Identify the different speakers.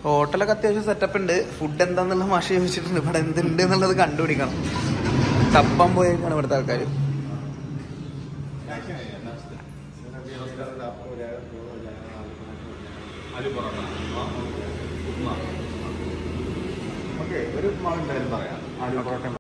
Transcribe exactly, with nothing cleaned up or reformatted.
Speaker 1: ഹോട്ടലൊക്കെ അത്യാവശ്യം സെറ്റപ്പ് ഉണ്ട്. ഫുഡ് എന്താന്നുള്ള മാഷ ചോദിച്ചിട്ടുണ്ട്. ഇവിടെ എന്തുണ്ട് എന്നുള്ളത് കണ്ടുപിടിക്കണം. തപ്പാൻ പോയേക്കാണ് ഇവിടുത്തെ ആൾക്കാർ.
Speaker 2: ഒരു പറയാം ആലു പൊറോട്ട.